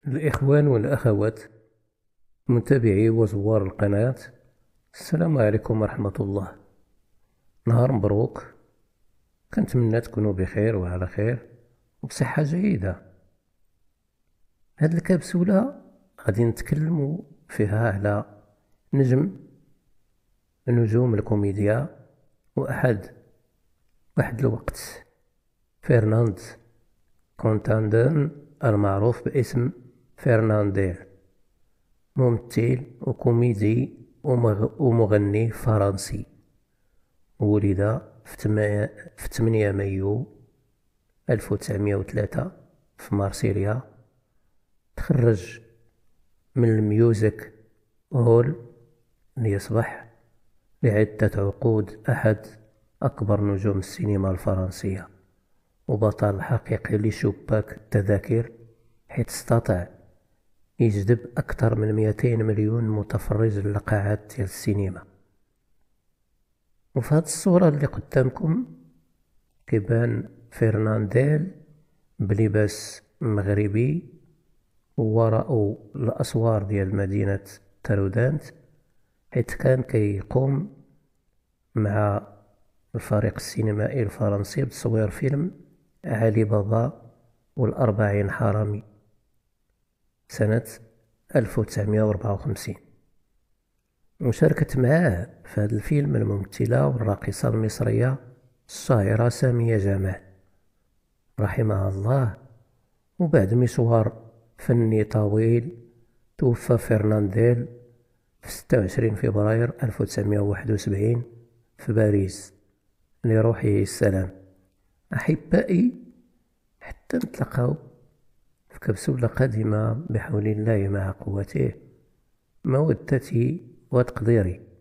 الإخوان والأخوات متابعي وزوار القناة، السلام عليكم ورحمة الله. نهار مبروك، كنتمنى تكونوا بخير وعلى خير وبصحة جيدة. هاد الكبسولة غادي نتكلموا فيها على نجم نجوم الكوميديا واحد الوقت، فرناند كونتاندون المعروف باسم فرنانديل، ممثل وكوميدي ومغني فرنسي. ولد في 8 مايو 1903 في مارسيليا. تخرج من الميوزك هول ليصبح لعدة عقود أحد أكبر نجوم السينما الفرنسية، وبطل حقيقي لشباك التذاكر، حيث استطاع يجذب أكثر من 200 مليون متفرج لقاعات ديال السينما. وفي هاد الصورة اللي قدامكم كيبان فرنانديل بلباس مغربي، ووراء الأسوار ديال مدينة ترودانت، حيث كان كيقوم مع الفريق السينمائي الفرنسي بتصوير فيلم علي بابا والأربعين حرامي سنة 1954. وشاركت معاه في هذا الفيلم الممثلة والراقصة المصرية الشاهرة سامية جمال رحمها الله. وبعد مشوار فني طويل توفى فرنانديل في 26 فبراير 1971 في باريس، لروحه السلام. أحبائي، حتى نتلقاو في كبسولة قادمة بحول الله مع قوته، مودتي وتقديري.